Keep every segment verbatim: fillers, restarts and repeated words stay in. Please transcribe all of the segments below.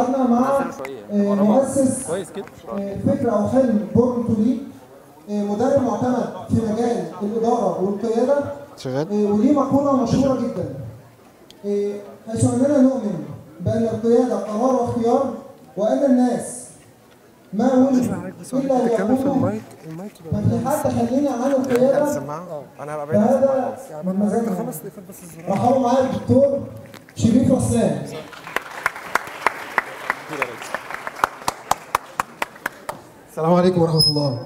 قعدنا مع مؤسس فكره او حلم بورن تو ليد، مدرب معتمد في مجال الاداره والقياده، وليه مقوله مشهوره جدا حيث اننا نؤمن بان القياده قرار واختيار، وان الناس ما ولدوا الا ليكونوا. ففي حد خليني عن القياده فهذا من مزاجنا. رحبوا معايا الدكتور شريف رسام. السلام عليكم ورحمة الله.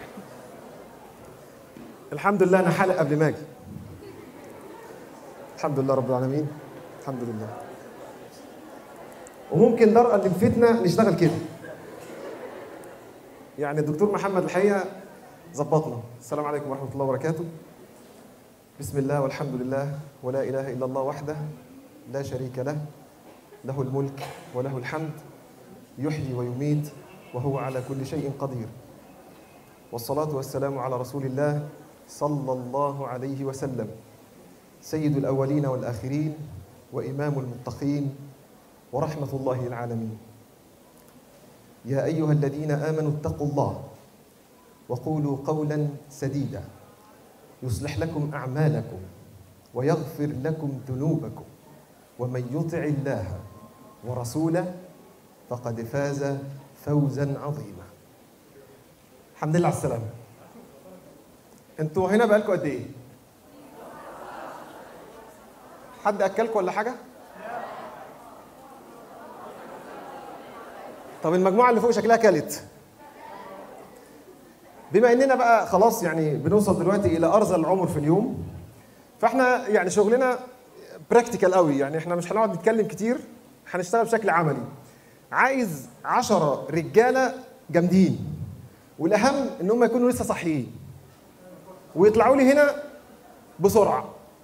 الحمد لله أنا حالق قبل ما أجي. الحمد لله رب العالمين، الحمد لله. وممكن درءا اللي مفتنا نشتغل كده. يعني الدكتور محمد الحقيقة ظبطنا. السلام عليكم ورحمة الله وبركاته. بسم الله والحمد لله ولا إله إلا الله وحده لا شريك له، له الملك وله الحمد، يحيي ويميت وهو على كل شيء قدير. والصلاة والسلام على رسول الله صلى الله عليه وسلم، سيد الأولين والآخرين وإمام المتقين ورحمة الله للعالمين. يا أيها الذين آمنوا اتقوا الله وقولوا قولا سديدا يصلح لكم أعمالكم ويغفر لكم ذنوبكم، ومن يطع الله ورسوله فقد فاز فوزا عظيما. الحمد لله على السلامة. انتوا هنا بقالكم قد ايه؟ حد اكلكم ولا حاجة؟ طب المجموعة اللي فوق شكلها كلت. بما اننا بقى خلاص يعني بنوصل دلوقتي الى ارذل العمر في اليوم، فاحنا يعني شغلنا براكتيكال قوي، يعني احنا مش هنقعد نتكلم كتير، هنشتغل بشكل عملي. عايز عشرة رجالة جامدين، والأهم إن هم يكونوا لسه صحيين ويطلعوا لي هنا بسرعة.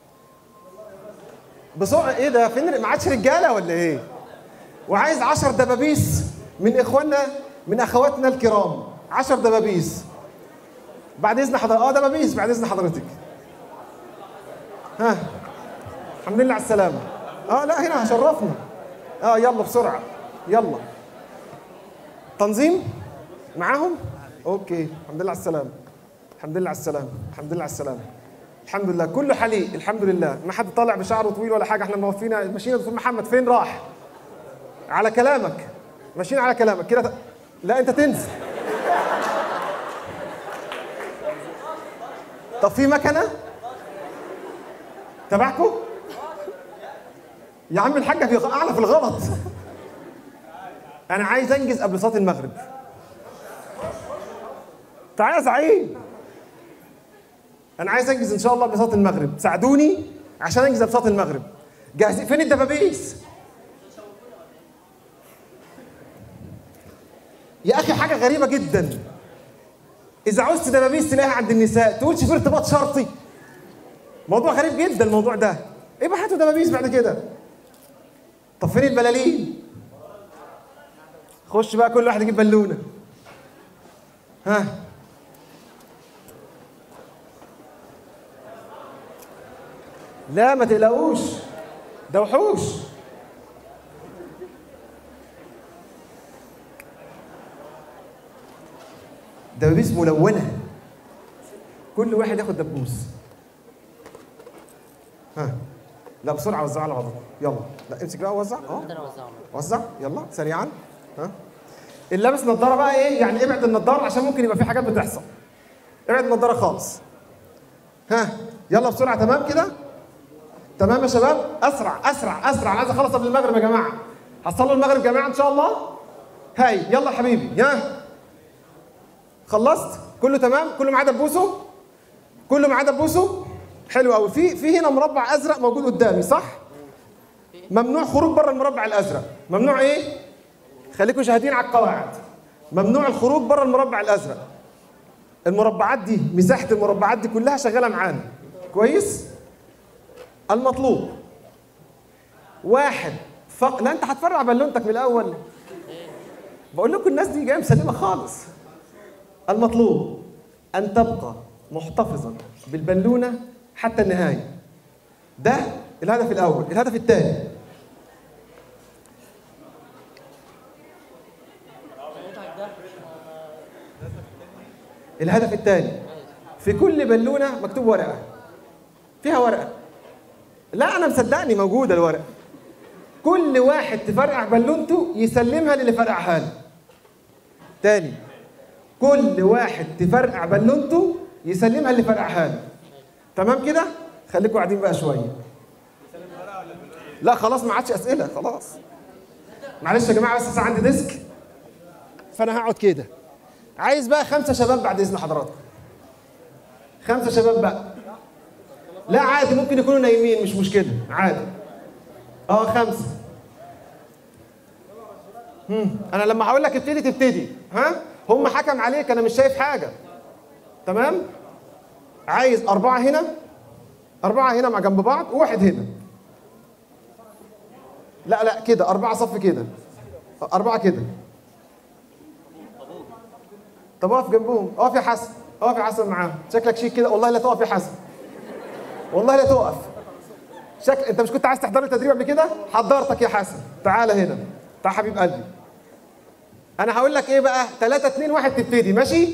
بسرعة إيه ده؟ فين ما عادش رجالة ولا إيه؟ وعايز عشر دبابيس من إخواننا من أخواتنا الكرام، عشر دبابيس. بعد إذن حضرتك، آه دبابيس بعد إذن حضرتك. ها الحمد لله على السلامة. آه لا هنا هشرفنا. آه يلا بسرعة. يلا تنظيم معاهم. اوكي الحمد لله على السلامه، الحمد لله على السلامه، الحمد لله على السلامه، الحمد لله كله حليق الحمد لله. ما حد طالع بشعره طويل ولا حاجه، احنا موفينا ماشيين. دكتور محمد فين راح؟ على كلامك ماشيين على كلامك كده. ت... لا انت تنزل. طب في مكنه تبعكم يا عم الحاجه؟ في اعلى في الغلط. أنا عايز أنجز قبل صلاة المغرب. تعالى يا زعيم. أنا عايز أنجز إن شاء الله قبل صلاة المغرب، ساعدوني عشان أنجز قبل صلاة المغرب. جاهزين؟ فين الدبابيس؟ يا أخي حاجة غريبة جدا. إذا عوزت دبابيس تلاقيها عند النساء، تقولش في ارتباط شرطي. موضوع غريب جدا الموضوع ده. إيه بقى هاتوا دبابيس بعد كده؟ طب فين البلالين؟ خش بقى كل واحد يجيب بالونه. ها لا ما تقلقوش، ده وحوش. دبابيس ملونه، كل واحد ياخد دبوس. ها لا بسرعه وزعوا على بعضكم. يلا لا امسك بقى ووزع. اه وزع يلا سريعا. ها اللي لابس نظاره بقى ايه يعني؟ ابعد النظاره عشان ممكن يبقى في حاجات بتحصل. ابعد النظاره خالص. ها يلا بسرعه. تمام كده؟ تمام يا شباب. اسرع اسرع اسرع، انا عايز اخلص قبل المغرب يا جماعه. هتصلوا المغرب يا جماعه ان شاء الله؟ هاي يلا يا حبيبي. ها خلصت؟ كله تمام؟ كله معاه دبوسه؟ كله معاه دبوسه؟ حلو قوي. في في هنا مربع ازرق موجود قدامي صح؟ ممنوع خروج بره المربع الازرق. ممنوع ايه؟ خليكم شاهدين على القواعد. ممنوع الخروج بره المربع الازرق. المربعات دي مساحه المربعات دي كلها شغاله معانا كويس. المطلوب واحد فق... لا انت هتفرع بالونتك من الاول. بقول لكم الناس دي جايه مسلمه خالص. المطلوب ان تبقى محتفظا بالبالونه حتى النهايه. ده الهدف الاول. الهدف الثاني الهدف الثاني، في كل بالونه مكتوب ورقه، فيها ورقه. لا انا مصدقني موجوده الورقه. كل واحد تفرقع بالونته يسلمها للي فرقعها له. تاني، كل واحد تفرقع بالونته يسلمها اللي فرقعها له. تمام كده؟ خليكم قاعدين بقى شويه. لا خلاص ما عادش اسئله خلاص. معلش يا جماعه بس عندي ديسك فانا هقعد كده. عايز بقى خمسه شباب بعد اذن حضراتكم. خمسه شباب بقى. لا عادي ممكن يكونوا نايمين مش مشكله عادي. اه خمسه. هم. انا لما هقول لك ابتدي تبتدي. ها؟ هم حكم عليك انا مش شايف حاجه. تمام؟ عايز اربعه هنا، اربعه هنا مع جنب بعض وواحد هنا. لا لا كده اربعه صف كده. اربعه كده. طب اقف جنبهم، اقف يا حسن، اقف يا حسن معاهم، شكلك شيك كده، والله لا تقف يا حسن. والله لا تقف. شكل انت مش كنت عايز تحضر التدريب قبل كده؟ حضرتك يا حسن، تعالى هنا، تعال حبيب قلبي. انا هقول لك ايه بقى؟ ثلاثة اتنين واحد تبتدي، ماشي؟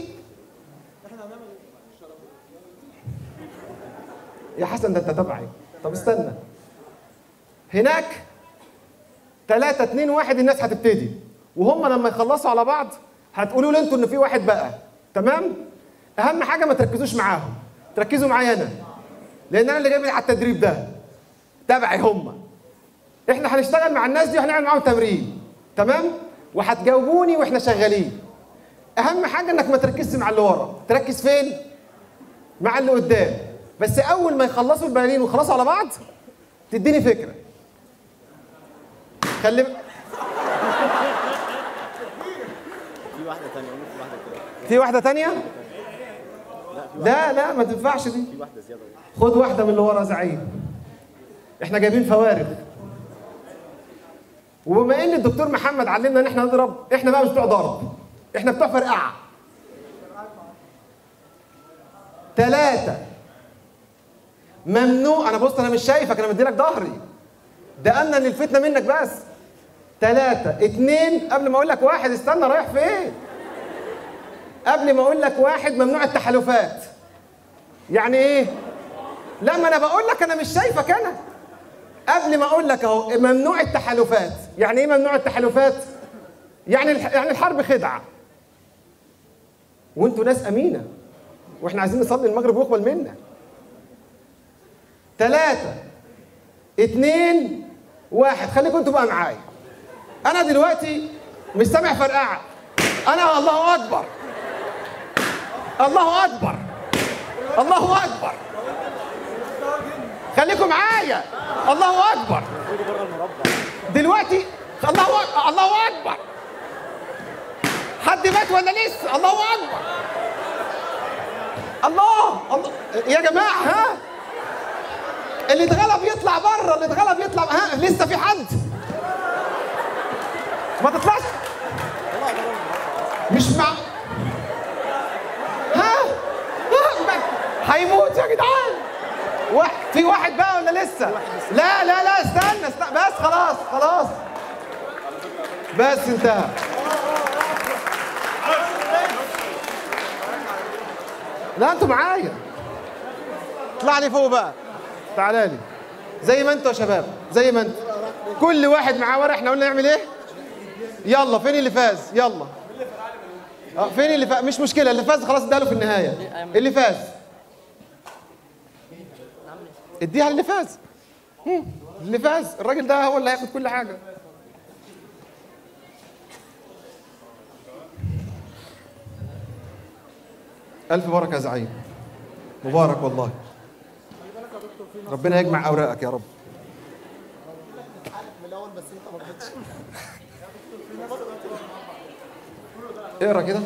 يا حسن ده انت تبعي. طب استنى. هناك ثلاثة اتنين واحد الناس هتبتدي، وهم لما يخلصوا على بعض هتقولوا لي انتوا ان في واحد بقى، تمام؟ اهم حاجه ما تركزوش معاهم، تركزوا معايا انا. لان انا اللي جايب على التدريب ده. تبعي هم. احنا هنشتغل مع الناس دي وهنعمل معاهم تمرين، تمام؟ وهتجاوبوني واحنا شغالين. اهم حاجه انك ما تركزش مع اللي ورا، تركز فين؟ مع اللي قدام. بس اول ما يخلصوا البلالين ويخلصوا على بعض تديني فكره. خلي في واحدة تانية، في واحدة كده. في واحدة تانية؟ لا لا ما تنفعش دي. في واحدة زيادة. خد واحدة من اللي ورا زعيم. احنا جايبين فوارغ. وبما ان الدكتور محمد علمنا ان احنا نضرب، احنا بقى مش بتوع ضرب. احنا بتوع فرقعة. ثلاثة. ممنوع، انا بص انا مش شايفك، انا مديلك ظهري. ده امنا للفتنة منك بس. ثلاثة، اتنين، قبل ما اقول لك واحد استنى رايح فين؟ قبل ما اقول لك واحد ممنوع التحالفات. يعني ايه؟ لا ما انا بقول لك انا مش شايفك انا. قبل ما اقول لك اهو ممنوع التحالفات. يعني ايه ممنوع التحالفات؟ يعني يعني الحرب خدعة. وانتوا ناس امينة. واحنا عايزين نصلي المغرب ويقبل منا. ثلاثة، اتنين، واحد، خليكم انتوا بقى معايا. انا دلوقتي مش سامع فرقعه. انا الله اكبر. الله اكبر. الله اكبر. خليكم معايا. الله اكبر. دلوقتي الله أكبر. الله اكبر. حد مات ولا لسه؟ الله اكبر. الله الله يا جماعه. ها اللي اتغلب يطلع بره، اللي اتغلب يطلع. ها لسه في حد؟ ما تطلعش. مش مع ها ها هيموت يا جدعان. واحد في واحد بقى ولا لسه؟ لا لا لا استنى استنى بس خلاص خلاص بس انتهى. لا انتوا معايا. اطلع لي فوق بقى. تعالى لي زي ما انتوا يا شباب، زي ما انتوا. كل واحد معاه ورق. احنا قلنا نعمل ايه؟ يلا فين اللي فاز؟ يلا. اه فين اللي فاز؟ مش مشكلة، اللي فاز خلاص اداله في النهاية. اللي فاز اديها اللي فاز. اللي فاز الراجل ده هو اللي هياخد كل حاجة. ألف بركة يا زعيم. مبارك والله. ربنا يجمع أوراقك يا رب. اقرا كده.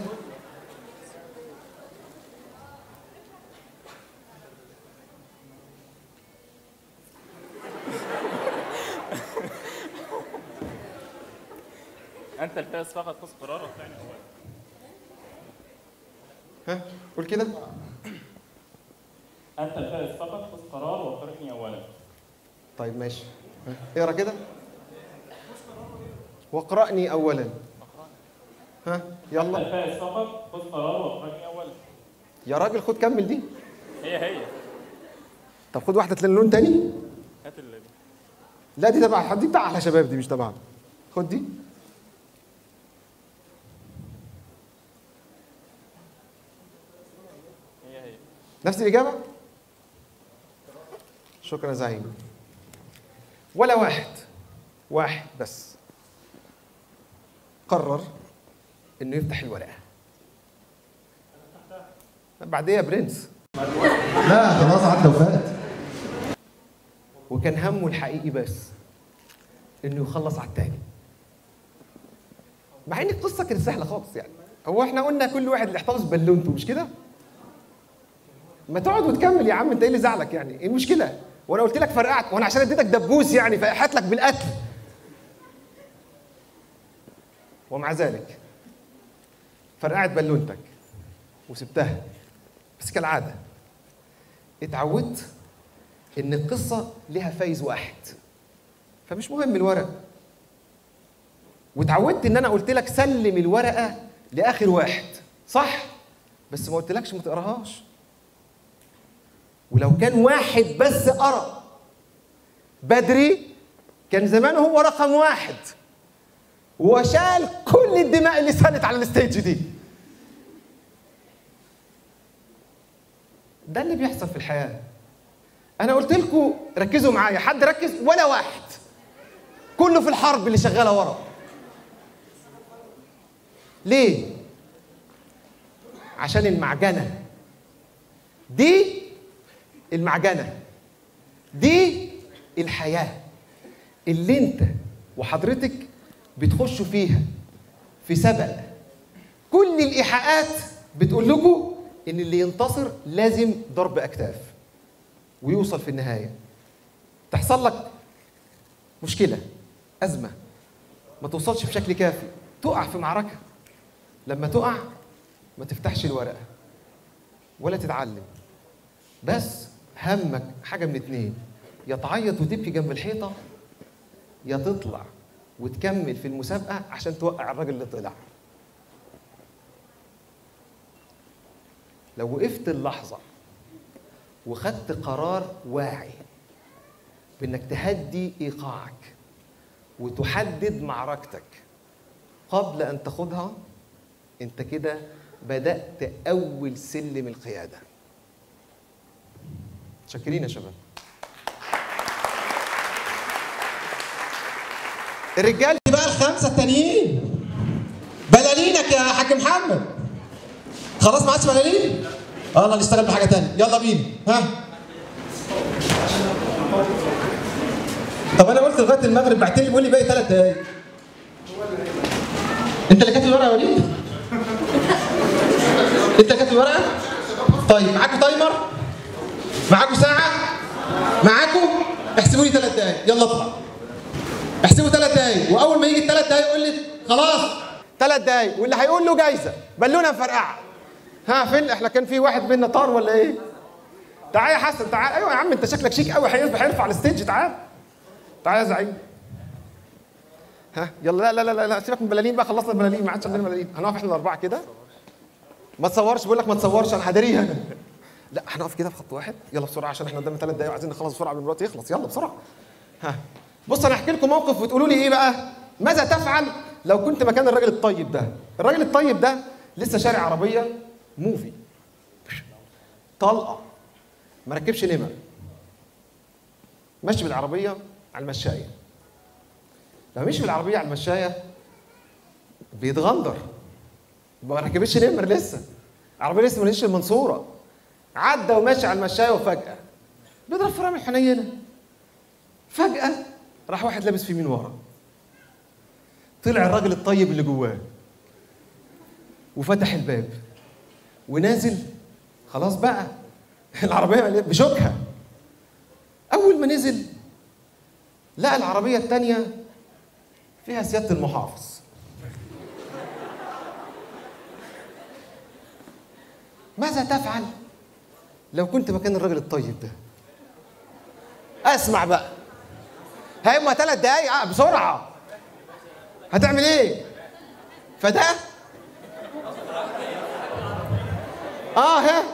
انت الفائز فقط، خذ قرار واقنعني اولا. ها قول كده. انت الفائز فقط، خذ قرار واقنعني اولا. طيب ماشي. ها اقرا كده. واقرأني اولا. ها يلا. انت الفائز فقط، خذ قرار واقنعني اولا. يا راجل خد كمل دي. هي هي. طب خد واحده لون تاني. هات اللي لا دي تبع دي بتاع احلى شباب، دي مش تبعنا. خد دي. هي هي. نفس الاجابه؟ شكرا يا زعيم. ولا واحد واحد بس قرر انه يفتح الورقه. بعدين يا برنس. لا خلاص عدى وفات. وكان همه الحقيقي بس انه يخلص على التاني. مع ان القصه كانت سهله خالص يعني. هو احنا قلنا كل واحد اللي يحتفظ بالونته مش كده؟ ما تقعد وتكمل يا عم، انت ايه اللي زعلك يعني؟ ايه المشكله؟ وانا قلت لك فرقعت، وانا عشان اديتك دبوس يعني فاحت لك بالقتل. ومع ذلك فرقعت بالونتك وسبتها. بس كالعاده اتعودت ان القصه لها فايز واحد، فمش مهم الورق. واتعودت ان انا قلت لك سلم الورقه لاخر واحد، صح؟ بس ما قلتلكش ما تقراهاش. ولو كان واحد بس قرا بدري كان زمان هو رقم واحد وشال كل الدماء اللي سالت على الستيج دي. ده اللي بيحصل في الحياه. انا قلت لكم ركزوا معايا، حد ركز؟ ولا واحد. كله في الحرب اللي شغاله ورا. ليه؟ عشان المعجنه دي، المعجنه دي الحياه اللي انت وحضرتك بتخشوا فيها في سبق. كل الايحاءات بتقول لكم ان اللي ينتصر لازم ضرب اكتاف ويوصل في النهايه. تحصل لك مشكله، ازمه، ما توصلش بشكل كافي، تقع في معركه. لما تقع ما تفتحش الورقه ولا تتعلم، بس همك حاجه من اتنين: يا تعيط وتبكي جنب الحيطه، يا تطلع وتكمل في المسابقه عشان توقع الراجل اللي طلع. لو وقفت اللحظه وخدت قرار واعي بانك تهدي ايقاعك وتحدد معركتك قبل ان تاخدها، انت كده بدأت اول سلم القيادة. شاكرين يا شباب. الرجال بقى الخمسه التانيين بلالينك يا حاج محمد. خلاص ما عادش بلالين؟ يلا نشتغل بحاجه ثانيه، يلا بينا. ها طب انا قلت لغايه المغرب، بعت لي بيقول لي باقي ثلاث دقايق. انت اللي كاتب الورقه يا وليد؟ انت اللي كاتب الورقه؟ طيب معاكم تايمر؟ معاكم ساعه؟ معاكم؟ احسبوا لي ثلاث دقايق، يلا اطلع. احسبوا ثلاث دقايق، واول ما يجي الثلاث دقايق يقول لي خلاص ثلاث دقايق، واللي هيقول له جايزه بالونه مفرقعه. ها فين؟ احنا كان في واحد بينا طار ولا ايه؟ تعال يا حسن تعال. ايوه يا عم انت شكلك شيك قوي، هيرفع على الستيج. تعال تعال يا زعيم. ها يلا. لا لا لا لا سيبك من البلالين بقى، خلصنا البلالين، ما عادش عندنا بلالين. هنقف احنا الاربعه كده. ما تصورش، بقول لك ما تصورش، انا هداريها. لا هنقف كده في خط واحد. يلا بسرعه عشان احنا قدامنا ثلاث دقايق وعايزين نخلص بسرعه قبل ما الوقت يخلص. يلا بسرعه. ها بص انا هحكي لكم موقف وتقولوا لي ايه بقى؟ ماذا تفعل لو كنت مكان الراجل الطيب ده؟ الراجل الطيب ده لسه شارع عربيه موفي طلقه، ما ركبش نمر، ماشي بالعربيه على المشايه. لما مشي بالعربيه على المشايه بيتغندر، ما ركبتش نمر لسه، العربيه لسه ما نزلتش المنصوره، عدى وماشي على المشايه وفجاه بيضرب في رامي حنينه. فجاه راح واحد لابس فيه من ورا، طلع الراجل الطيب اللي جواه وفتح الباب ونازل. خلاص بقى العربيه بشوكها. اول ما نزل لقى العربيه الثانيه فيها سياده المحافظ. ماذا تفعل لو كنت مكان الراجل الطيب ده؟ اسمع بقى، هما ثلاث دقايق بسرعه، هتعمل ايه؟ فده اه ها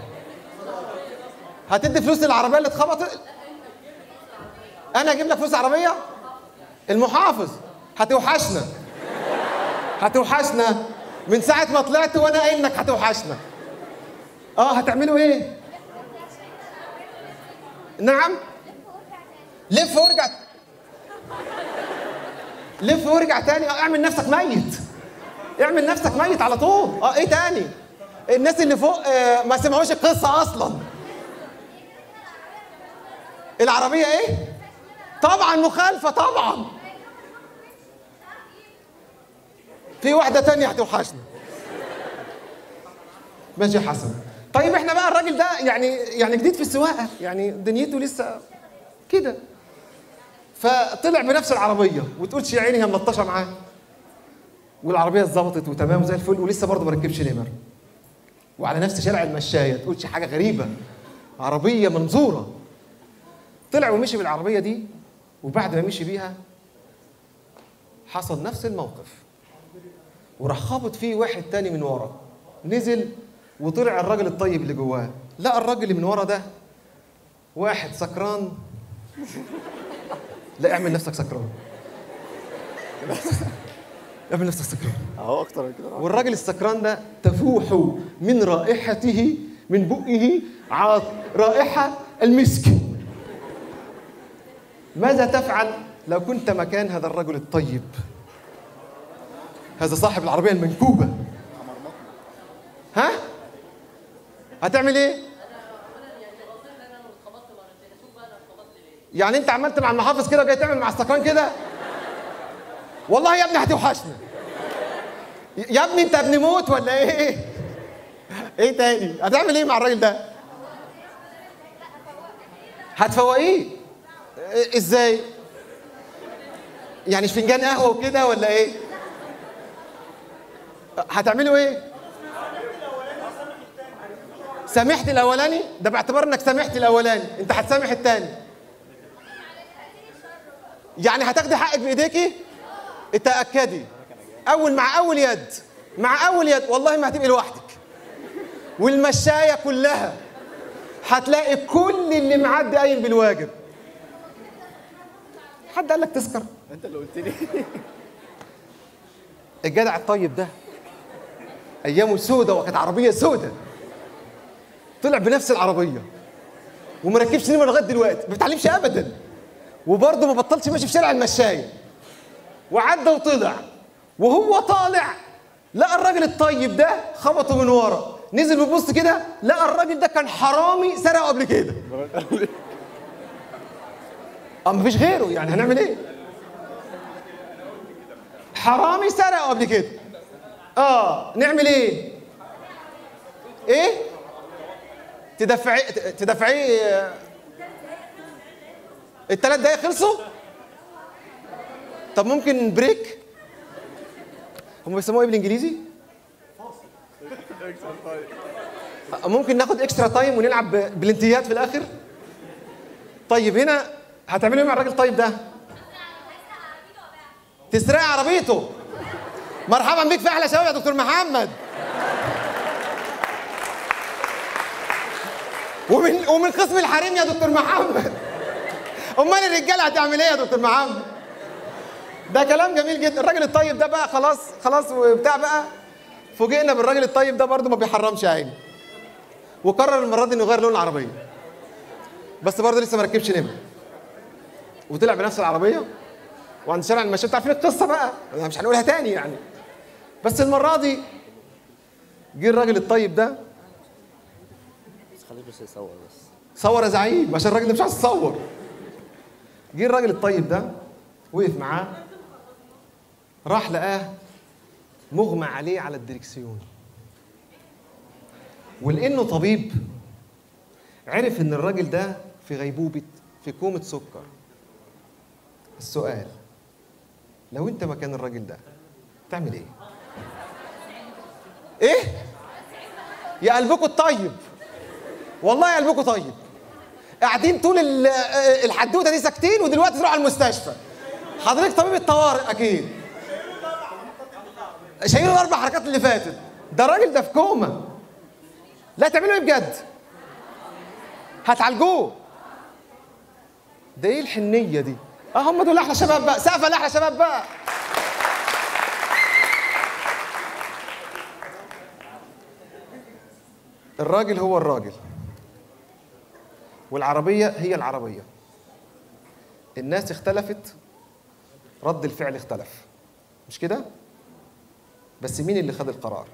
هتدي فلوس للعربيه اللي اتخبطت؟ انا اجيب لك فلوس عربيه؟ المحافظ هتوحشنا هتوحشنا من ساعه ما طلعت وانا قايل انك هتوحشنا. اه هتعملوا ايه؟ نعم لف وارجع لف وارجع تاني. اه اعمل نفسك ميت اعمل نفسك ميت على طول. اه ايه تاني؟ الناس اللي فوق آه ما سمعوش القصه اصلا. العربيه ايه؟ طبعا مخالفه طبعا. في واحده تانية هتوحشنا. ماشي يا حسن. طيب احنا بقى الراجل ده يعني يعني جديد في السواقه، يعني دنيته لسه كده، فطلع بنفس العربيه وتقولش يا عيني هي ملطشه معاه، والعربيه اتظبطت وتمام وزي الفل ولسه برضه ما ركبش نمر، وعلى نفس شارع المشايه. تقولش حاجه غريبه، عربيه منظوره. طلع ومشي بالعربيه دي، وبعد ما مشي بيها حصل نفس الموقف، وراح خابط فيه واحد تاني من ورا. نزل وطلع الراجل الطيب اللي جواه، لقى الراجل اللي من ورا ده واحد سكران. لا اعمل نفسك سكران اعمل نفسك سكران اهو اكتر من كده. والراجل السكران ده تفوح من رائحته من بقه رائحة المسك. ماذا تفعل لو كنت مكان هذا الرجل الطيب، هذا صاحب العربية المنكوبة؟ ها؟ هتعمل ايه؟ يعني انت عملت مع المحافظ كده وجاي تعمل مع السكران كده؟ والله يا ابني هتوحشنا. يا ابني انت ابن موت ولا ايه؟ ايه تاني؟ هتعمل ايه مع الراجل ده؟ هتفوقيه؟ ازاي؟ يعني فنجان قهوه وكده ولا ايه؟ هتعملوا ايه؟ سامحت الاولاني؟ ده باعتبار انك سامحت الاولاني، انت هتسامح التاني. يعني هتاخدي حقك بايديكي؟ اتاكدي اول مع اول يد مع اول يد والله ما هتبقي لوحدك، والمشايه كلها هتلاقي كل اللي معدي قايم بالواجب. حد قال لك تسكر؟ انت اللي قلت لي. الجدع الطيب ده ايامه سودة وكانت عربيه سودة، طلع بنفس العربيه وما ركبش نمر لغايه دلوقتي، ما بيتعلمش ابدا، وبرضه ما بطلش ماشي في شارع المشايه، وعدى وطلع. وهو طالع لقى الراجل الطيب ده خبطه من ورا، نزل وبص كده لقى الراجل ده كان حرامي سرقه قبل كده. اه مفيش غيره، يعني هنعمل ايه؟ حرامي سرقه قبل كده. اه نعمل ايه؟ ايه؟ تدفعي تدفعيه الثلاث دقايق خلصوا؟ طب ممكن بريك؟ هم بيسموها ايه بالانجليزي؟ ممكن ناخد اكسترا تايم ونلعب بلنتيات في الاخر؟ طيب هنا هتعملوا ايه مع الراجل الطيب ده؟ تسرقي عربيته. مرحبا بيك في احلى شباب يا دكتور محمد. ومن ومن قسم الحريم يا دكتور محمد. امال الرجاله هتعمل ايه يا دكتور محمد؟ ده كلام جميل جدا. الراجل الطيب ده بقى خلاص خلاص وبتاع بقى، فوجئنا بالراجل الطيب ده برضه ما بيحرمش عيني، وقرر المره دي انه يغير لون العربيه، بس برضه لسه ما ركبش نمر، وطلع بنفس العربيه وعند شارع المشاة. انتوا عارفين القصه بقى، مش هنقولها تاني يعني. بس المره دي جه الراجل الطيب ده، بس خليه بس يصور بس. صور يا زعيم عشان الراجل ده مش عايز يصور. جه الراجل الطيب ده وقف معاه، راح لقاه مغمى عليه على الدركسيون، ولانه طبيب عرف ان الراجل ده في غيبوبه في كومه سكر. السؤال، لو انت مكان الراجل ده تعمل ايه؟ ايه؟ يا قلبكم الطيب، والله يا قلبكم طيب، قاعدين طول الحدوته دي ساكتين ودلوقتي تروح على المستشفى. حضرتك طبيب الطوارئ اكيد، شايلين الاربع حركات اللي فاتت. ده الراجل ده في كوما، لا تعملوا ايه بجد؟ هتعالجوه. ده ايه الحنيه دي؟ اه هم دول احلى شباب بقى، سقفه لاحلى شباب بقى. الراجل هو الراجل والعربيه هي العربيه. الناس اختلفت، رد الفعل اختلف، مش كده؟ بس مين اللي خد القرار؟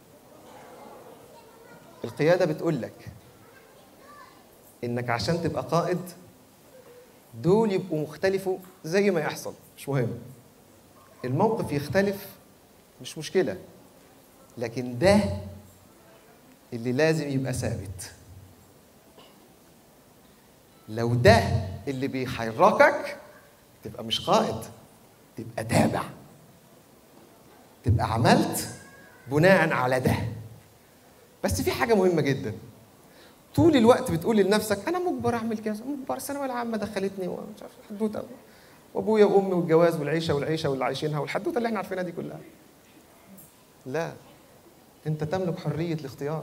القيادة بتقول لك إنك عشان تبقى قائد دول يبقوا مختلفوا زي ما يحصل، مش مهم. الموقف يختلف مش مشكلة، لكن ده اللي لازم يبقى ثابت. لو ده اللي بيحركك تبقى مش قائد، تبقى تابع، تبقى عملت بناء على ده. بس في حاجة مهمة جدا، طول الوقت بتقول لنفسك أنا مجبر أعمل كذا، مجبر، الثانوية العامة دخلتني ومش عارف الحدوتة، وأبويا وأمي والجواز والعيشة والعيشة واللي عايشينها والحدوتة اللي إحنا عارفينها دي كلها. لا، أنت تملك حرية الاختيار،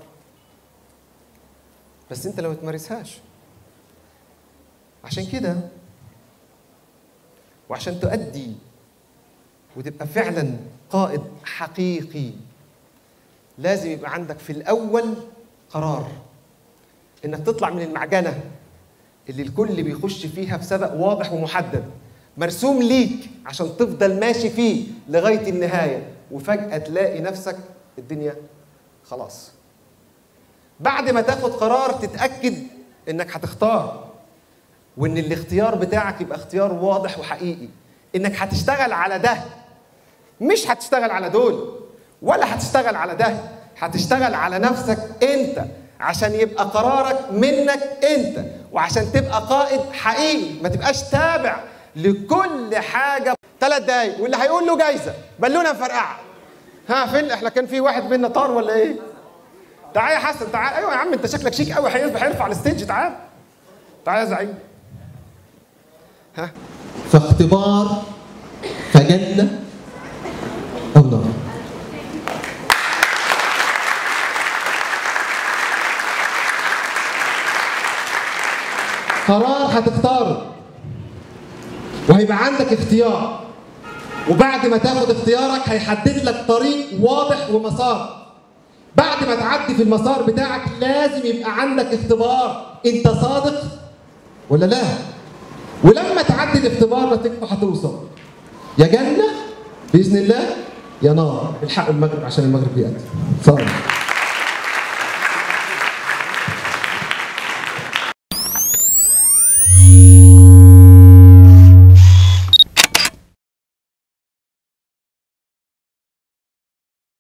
بس أنت لو ما تمارسهاش. عشان كده وعشان تؤدي وتبقى فعلا قائد حقيقي لازم يبقى عندك في الأول قرار إنك تطلع من المعجنة اللي الكل بيخش فيها بسبق واضح ومحدد مرسوم ليك عشان تفضل ماشي فيه لغاية النهاية، وفجأة تلاقي نفسك الدنيا خلاص. بعد ما تاخد قرار تتأكد إنك هتختار، وإن الاختيار بتاعك يبقى اختيار واضح وحقيقي، إنك هتشتغل على ده، مش هتشتغل على دول ولا هتشتغل على ده، هتشتغل على نفسك انت عشان يبقى قرارك منك انت، وعشان تبقى قائد حقيقي، ما تبقاش تابع لكل حاجه. ثلاث دقايق واللي هيقول له جايزه بالونه مفرقعه. ها فين؟ احنا كان في واحد بينا طار ولا ايه؟ تعال يا حسن، تعال. ايوه يا عم انت شكلك شيك قوي، هيرفع الستيج. تعال تعال يا زعيم. ها فاختبار فجنة أو نار. قرار هتختاره وهيبقى عندك اختيار، وبعد ما تاخد اختيارك هيحدد لك طريق واضح ومسار. بعد ما تعدي في المسار بتاعك لازم يبقى عندك اختبار، انت صادق ولا لا؟ ولما تعدي الاختبار نتيجته هتوصل يا جنة بإذن الله يا نار. الحقوا المغرب عشان المغرب بيأتي. اتفضل.